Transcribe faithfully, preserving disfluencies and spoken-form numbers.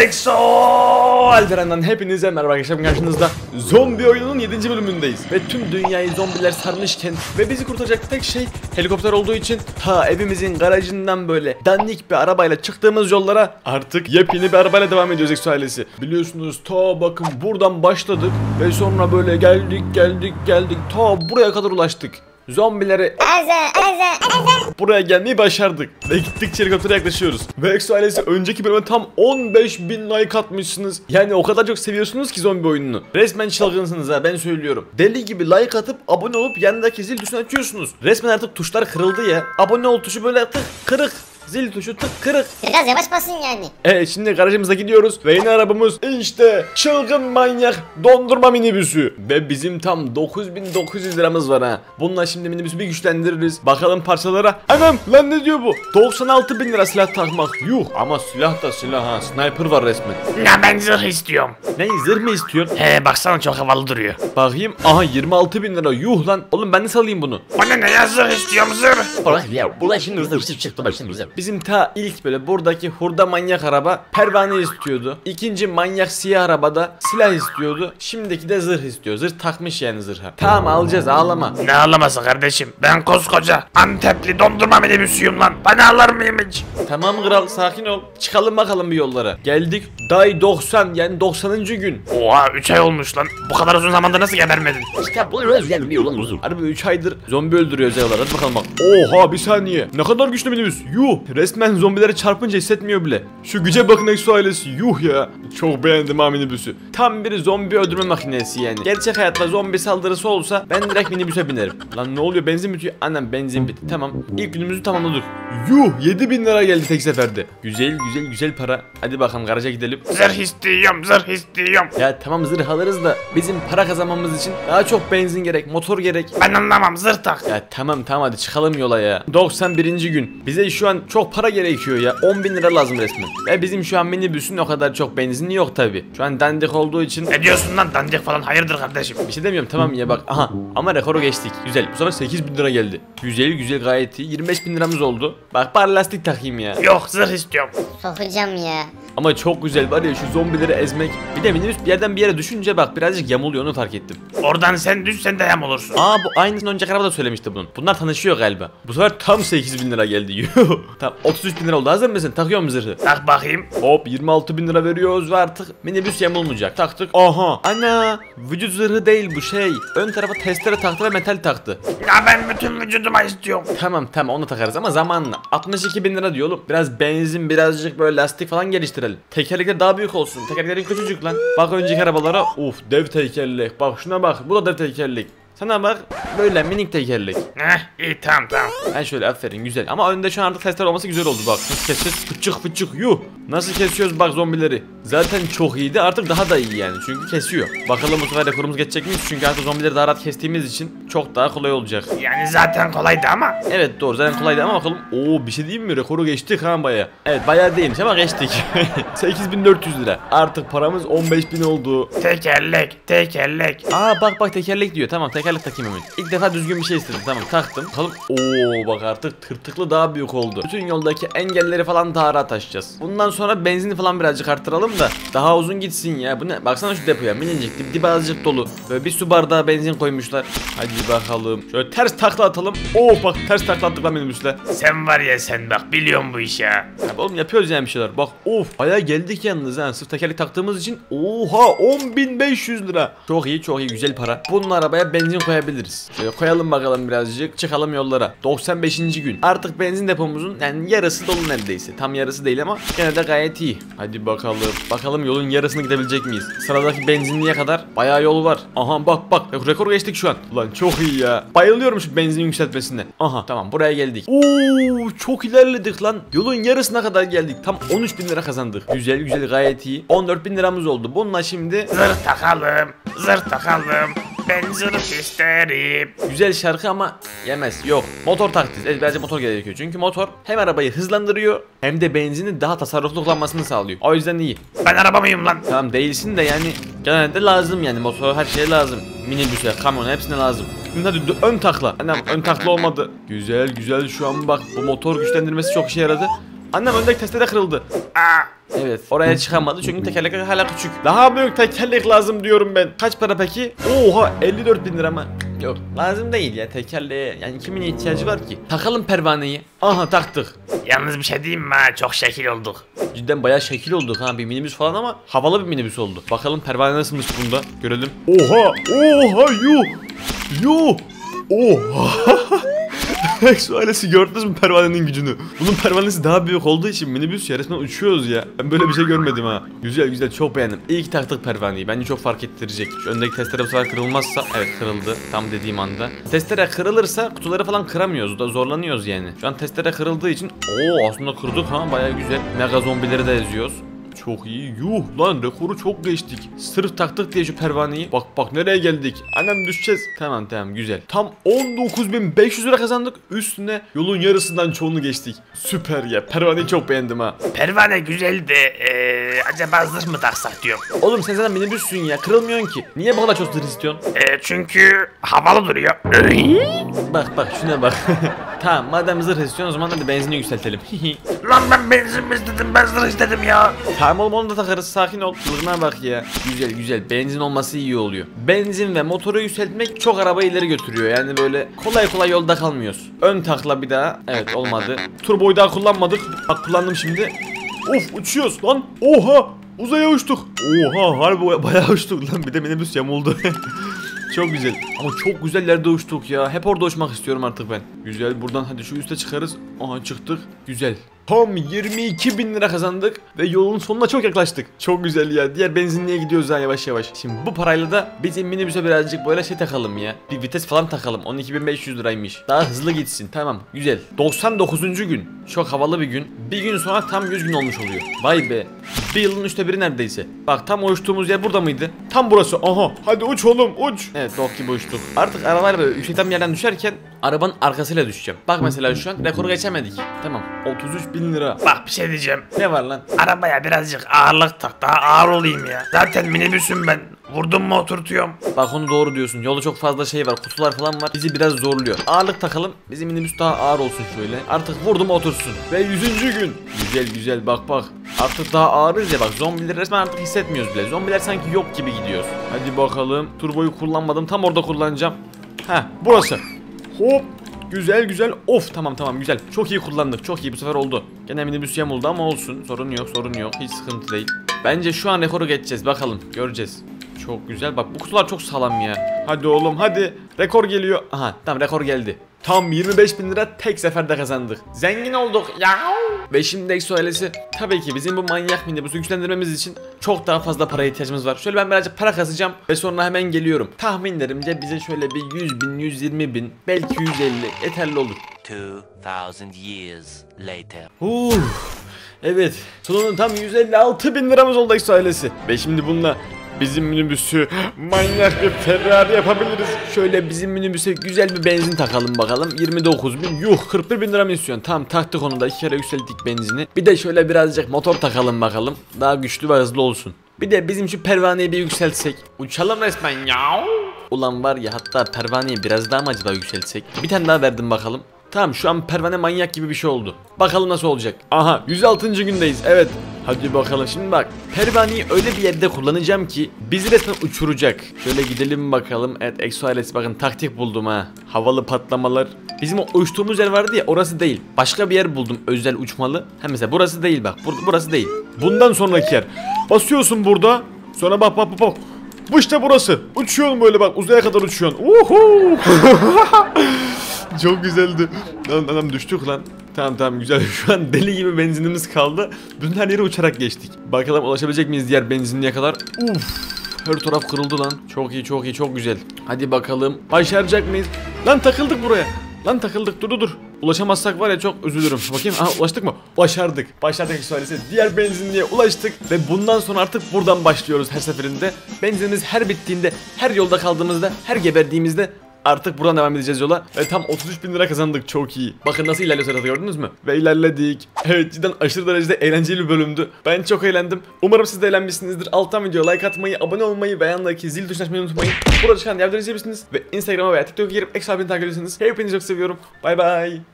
Exo Alperen'den hepinize merhaba arkadaşlar, karşınızda zombi oyununun yedinci bölümündeyiz. Ve tüm dünyayı zombiler sarmışken ve bizi kurtaracak tek şey helikopter olduğu için ta evimizin garajından böyle dandik bir arabayla çıktığımız yollara artık yepyeni bir arabayla devam ediyoruz Exo ailesi. Biliyorsunuz ta bakın buradan başladık ve sonra böyle geldik geldik geldik ta buraya kadar ulaştık. Zombileri eze eze eze buraya gelmeyi başardık ve gittikçe helikoptere yaklaşıyoruz. Ve Exo ailesi önceki bölüme tam on beş bin like atmışsınız. Yani o kadar çok seviyorsunuz ki zombi oyununu. Resmen çılgınsınız ha, ben söylüyorum. Deli gibi like atıp abone olup yanındaki zil tuşunu açıyorsunuz. Resmen artık tuşlar kırıldı ya. Abone ol tuşu böyle tık kırık. Zil tuşu tık kırık. Biraz yavaş basın yani. Evet, şimdi garajımıza gidiyoruz ve yeni arabamız işte çılgın manyak dondurma minibüsü. Ve bizim tam dokuz bin dokuz yüz liramız var ha. Bununla şimdi minibüsü bir güçlendiririz. Bakalım parçalara. Anam lan, ne diyor bu? doksan altı bin lira silah takmak. Yuh, ama silah da silah ha. Sniper var resmen. Ya ben zırh istiyorum. Ne, zırh mı istiyorsun? He baksana, çok havalı duruyor. Bakayım, aha yirmi altı bin lira. Yuh lan oğlum, ben de salayım bunu. Bana ne ya, zırh istiyorum zırh. Ulan ya burada şimdi zırh çıktı bak şimdi zırh. Bizim ta ilk böyle buradaki hurda manyak araba pervane istiyordu. İkinci manyak siyah arabada silah istiyordu. Şimdiki de zırh istiyor. Zırh takmış yani zırha. Tamam, alacağız, ağlama. Ne ağlaması kardeşim? Ben koskoca Antepli dondurma minibüsüyüm lan. Bana alır mıyım hiç? Tamam kral, sakin ol. Çıkalım bakalım bir yollara. Geldik day doksan, yani doksanıncı gün. Oha, üç ay olmuş lan. Bu kadar uzun zamanda nasıl gebermedin? İşte bu özel bir yolun uzun. Harbi üç aydır zombi öldürüyoruz ya. Hadi bakalım bak. Oha, bir saniye. Ne kadar güçlü minibüs. Yuh. Resmen zombilere çarpınca hissetmiyor bile. Şu güce bakın Exo ailesi. Yuh ya. Çok beğendim ha minibüsü. Tam bir zombi öldürme makinesi yani. Gerçek hayatta zombi saldırısı olsa ben direkt minibüse binerim. Lan ne oluyor, benzin bitiyor. Anam benzin bitti. Tamam. İlk günümüzü tamamladık. Yuh, yedi bin lira geldi tek seferde. Güzel güzel güzel para. Hadi bakalım garaja gidelim. Zırh istiyorum zırh istiyorum. Ya tamam, zırh alırız da bizim para kazanmamız için daha çok benzin gerek, motor gerek. Ben anlamam, zırh tak. Ya tamam tamam, hadi çıkalım yola ya. doksan birinci gün. Bize şu an çok para gerekiyor ya. on bin lira lazım resmen. Ve bizim şu an minibüsün o kadar çok benzini yok tabi. Şu an dandik olduğu için. Ne diyorsun lan, dandik falan, hayırdır kardeşim? Bir şey demiyorum, tamam ya bak. Aha, ama rekoru geçtik. Güzel, bu sefer sekiz bin lira geldi. Güzel güzel, gayet iyi. yirmi beş bin liramız oldu. Bak, bari lastik takayım ya. Yok, zırh istiyorum. Sokacağım ya. Ama çok güzel var ya şu zombileri ezmek. Bir de minibüs bir yerden bir yere düşünce bak birazcık yamuluyor, onu fark ettim. Oradan sen düz, sen de yam olursun. Aa, bu aynısını önceki araba da söylemişti bunun. Bunlar tanışıyor galiba. Bu sefer tam sekiz bin lira geldi. Tam otuz üç bin lira oldu. Hazır mısın? Takıyor musun zırhı? Tak bakayım. Hop, yirmi altı bin lira veriyoruz ve artık minibüs yamulmayacak. Taktık. Aha. Ana. Vücut zırhı değil bu şey. Ön tarafa testere taktı ve metal taktı. Ya ben bütün vücuduma istiyorum. Tamam tamam, onu takarız ama zamanla. altmış iki bin lira diyor oğlum. Biraz benzin, birazcık böyle lastik falan geliştirelim. Tekerlekler daha büyük olsun. Tekerleklerin küçücük lan. Bak önceki arabalara. Uf, dev tekerlek. Bak şuna bak. Bu da dev tekerlek. Sana bak, böyle minik tekerlek. Heh, iyi tamam tamam. Ben şöyle, aferin, güzel. Ama önde şu an artık testler olması güzel oldu bak. Nasıl keseceğiz? Fıçık fıçık yuh. Nasıl kesiyoruz bak zombileri. Zaten çok iyiydi, artık daha da iyi yani. Çünkü kesiyor. Bakalım bu sefer rekorumuz geçecek miyiz? Çünkü artık zombileri daha rahat kestiğimiz için çok daha kolay olacak. Yani zaten kolaydı ama. Evet doğru, zaten kolaydı ama bakalım. Oo, bir şey diyeyim mi? Rekoru geçtik ha baya. Evet, bayağı değilmiş ama geçtik. sekiz bin dört yüz lira. Artık paramız on beş bin oldu. Tekerlek tekerlek. Aa bak bak, tekerlek diyor. Tamam, tekerlek takayım hemen. İlk defa düzgün bir şey istedim. Tamam, taktım. Bakalım. Oo bak, artık tırtıklı daha büyük oldu. Bütün yoldaki engelleri falan daha rahat aşacağız. Bundan sonra benzini falan birazcık arttıralım da daha uzun gitsin ya. Bu ne? Baksana şu depoya, minicik, dip, dip azıcık dolu. Böyle bir su bardağı benzin koymuşlar. Hadi bakalım. Şöyle ters takla atalım. Oo bak, ters takla attık lan minibüsle. Sen var ya sen, bak biliyorum bu işi ha. Ya oğlum, yapıyoruz yani bir şeyler. Bak of, bayağı geldik yalnız ha. Sırf tekerlek taktığımız için. Oha, on bin beş yüz lira. Çok iyi çok iyi, güzel para. Bunun arabaya benzin koyabiliriz. Şöyle koyalım bakalım birazcık. Çıkalım yollara. doksan beşinci gün. Artık benzin depomuzun yani yarısı dolu neredeyse. Tam yarısı değil ama gene de gayet iyi. Hadi bakalım. Bakalım yolun yarısını gidebilecek miyiz? Sıradaki benzinliğe kadar bayağı yol var. Aha bak bak. Rekor geçtik şu an. Ulan çok iyi ya. Bayılıyorum şu benzin yükseltmesine. Aha tamam, buraya geldik. Oo çok ilerledik lan. Yolun yarısına kadar geldik. Tam on üç bin lira kazandık. Güzel güzel, gayet iyi. on dört bin liramız oldu. Bununla şimdi zırh takalım. Zırh takalım. Ben zırh isterim. güzel şarkı ama yemez. Yok. Motor taktiği. Evet, bence motor gerekiyor. Çünkü motor hem arabayı hızlandırıyor hem de benzini daha tasarruflu kullanmasını sağlıyor. O yüzden iyi. Ben araba mıyım lan? Tamam değilsin de yani genelde lazım yani, motor her şeye lazım. Minibüse, kamyona, hepsine lazım. Şimdi hadi ön takla. Anam, ön takla olmadı. Güzel güzel, şu an bak bu motor güçlendirmesi çok işe yaradı. Annem öndeki testere kırıldı. Aa, Evet, oraya çıkamadı çünkü tekerlekler hala küçük. Daha büyük tekerlek lazım diyorum ben. Kaç para peki? Oha, elli dört bin lira mı? Yok, lazım değil ya tekerleğe. Yani kimin ihtiyacı var ki? Takalım pervaneyi. Aha, taktık. yalnız bir şey diyeyim mi ha? Çok şekil olduk. Cidden bayağı şekil olduk ha, bir minibüs falan ama havalı bir minibüs oldu. Bakalım pervane nasılmış bunda, görelim. Oha, oha, yuh, yuh, oha. Şu ailesi gördünüz mü pervanenin gücünü? Bunun pervanesi daha büyük olduğu için minibüs ya, resmen uçuyoruz ya. Ben böyle bir şey görmedim ha. Güzel güzel, çok beğendim. İyi ki taktık pervaneyi. Bence çok fark ettirecek. Şu öndeki testere bu sefer kırılmazsa, evet kırıldı tam dediğim anda. Testere kırılırsa kutuları falan kıramıyoruz da zorlanıyoruz yani. Şu an testere kırıldığı için ooo aslında kırdık ha, baya güzel. Mega zombileri de eziyoruz. Çok iyi. Yuh lan, rekoru çok geçtik. Sırf taktık diye şu pervaneyi. Bak bak nereye geldik. Annem düşeceğiz. Tamam tamam, güzel. Tam on dokuz bin beş yüz lira kazandık. Üstüne yolun yarısından çoğunu geçtik. Süper ya. Pervaneyi çok beğendim ha. Pervane güzeldi. Ee, acaba zırh mı taksak diyorum. Oğlum sen zaten minibüssün ya. Kırılmıyorsun ki. Niye bu kadar çok zırh istiyorsun? Ee, çünkü havalı duruyor. Bak bak şuna bak. Tamam, madem zırh istiyorsun o zaman hadi benzini yükseltelim. Lan ben benzin mi istedim, ben zırh istedim ya. Tamam oğlum, onu da takarız, sakin ol. Zırhına bak ya. Güzel güzel, benzin olması iyi oluyor. Benzin ve motoru yükseltmek çok arabayı ileri götürüyor. Yani böyle kolay kolay yolda kalmıyoruz. Ön takla bir daha. Evet, olmadı. Turboyu daha kullanmadık. Bak kullandım şimdi. Of, uçuyoruz lan. Oha, uzaya uçtuk. Oha, harbi bayağı uçtuk lan. Bir de minibüs yamuldu. Çok güzel. Ama çok güzel yerde uçtuk ya. Hep orada uçmak istiyorum artık ben. Güzel, buradan hadi şu üste çıkarız. Aha, çıktık. Güzel. Tam yirmi iki bin lira kazandık ve yolun sonuna çok yaklaştık. Çok güzel ya. Diğer benzinliğe gidiyoruz ha, yavaş yavaş. Şimdi bu parayla da bizim minibüse birazcık böyle şey takalım ya. Bir vites falan takalım. on iki bin beş yüz liraymış. Daha hızlı gitsin. Tamam, güzel. doksan dokuzuncu gün. Çok havalı bir gün. Bir gün sonra tam yüz gün olmuş oluyor. Vay be. Bir yılın üçte biri neredeyse. Bak, tam uçtuğumuz yer burada mıydı? Tam burası. Aha. Hadi uç oğlum, uç. Evet, dok gibi uçtuk. Artık arabayla böyle yüksekten bir yerden düşerken arabanın arkasıyla düşeceğim. Bak mesela şu an rekoru geçemedik. Tamam. otuz üç bin lira. Bak bir şey diyeceğim. Ne var lan? Arabaya birazcık ağırlık tak, daha ağır olayım ya. Zaten minibüsüm ben. Vurdum mu oturtuyorum. Bak, onu doğru diyorsun. Yolda çok fazla şey var, kutular falan var. Bizi biraz zorluyor. Ağırlık takalım. Bizim minibüs daha ağır olsun şöyle. Artık vurdum otursun. Ve yüzüncü gün. Güzel güzel, bak bak. Artık daha ağırız ya, bak zombileri resmen artık hissetmiyoruz bile. Zombiler sanki yok gibi gidiyoruz. Hadi bakalım. Turboyu kullanmadım. Tam orada kullanacağım. Heh, burası. Hop. Güzel güzel. Of, tamam tamam, güzel. Çok iyi kullandık. Çok iyi, bu sefer oldu. Gene minibüs yamuldu ama olsun. Sorun yok, sorun yok. Hiç sıkıntı değil. Bence şu an rekoru geçeceğiz. Bakalım, göreceğiz. Çok güzel. Bak, bu kutular çok sağlam ya. Hadi oğlum hadi. Rekor geliyor. Aha, tamam, rekor geldi. Tam yirmi beş bin lira tek seferde kazandık. Zengin olduk ya. Ve şimdi Exo ailesi, tabii ki bizim bu manyak minibüsü güçlendirmemiz için çok daha fazla paraya ihtiyacımız var. Şöyle ben birazcık para kasacağım ve sonra hemen geliyorum. Tahminlerimce bize şöyle bir yüz bin, yüz yirmi bin, belki yüz elli yeterli olur. two thousand years later. Uf. Evet, sonunda tam yüz elli altı bin liramız oldu Exo ailesi. Ve şimdi bununla bizim minibüsü manyak bir Ferrari yapabiliriz. Şöyle bizim minibüse güzel bir benzin takalım bakalım. yirmi dokuz bin, yuh, kırk bir bin lira mı istiyorsun? Tamam, taktık onu da, iki kere yükselttik benzini. Bir de şöyle birazcık motor takalım bakalım. Daha güçlü ve hızlı olsun. Bir de bizim şu pervaneyi bir yükseltsek. Uçalım resmen ya. Ulan var ya, hatta pervaneyi biraz daha mı acaba yükseltsek? Bir tane daha verdim bakalım. Tamam, şu an pervane manyak gibi bir şey oldu. Bakalım nasıl olacak. Aha, yüz altıncı gündeyiz. Evet. Hadi bakalım şimdi bak. Pervaneyi öyle bir yerde kullanacağım ki bizi resmen uçuracak. Şöyle gidelim bakalım. Evet, Exo ailesi, bakın taktik buldum ha. Havalı patlamalar. Bizim o uçtuğumuz yer vardı ya, orası değil. Başka bir yer buldum özel uçmalı. Ha, mesela burası değil bak. Bur burası değil. Bundan sonraki yer. Basıyorsun burada. Sonra bak bak bak bak. Bu işte burası. Uçuyorsun böyle bak, uzaya kadar uçuyorsun. Uhu. Çok güzeldi. Lan adam, düştük lan. Tamam tamam, güzel. Şu an deli gibi benzinimiz kaldı. Bütün her yere uçarak geçtik. Bakalım ulaşabilecek miyiz diğer benzinliğe kadar. Uf. Her taraf kırıldı lan. Çok iyi çok iyi, çok güzel. Hadi bakalım. Başaracak mıyız? Lan takıldık buraya. Lan takıldık, dur dur dur. Ulaşamazsak var ya çok üzülürüm. Bakayım, aha, ulaştık mı? Başardık. Başardık söylese. Diğer benzinliğe ulaştık ve bundan sonra artık buradan başlıyoruz her seferinde. Benzinimiz her bittiğinde, her yolda kaldığımızda, her geberdiğimizde artık buradan devam edeceğiz yola. Ve tam otuz üç bin lira kazandık, çok iyi. Bakın nasıl ilerliyor sırada, gördünüz mü? Ve ilerledik. Evet, cidden aşırı derecede eğlenceli bir bölümdü. Ben çok eğlendim. Umarım siz de eğlenmişsinizdir. Alttan videoya like atmayı, abone olmayı ve yanındaki zil tuşuna açmayı unutmayın. Burada çıkan yerleri izleyebilirsiniz. Ve Instagram'a veya TikTok'a girip Exo abini takip edebilirsiniz. Hepinizi çok seviyorum. Bay bay.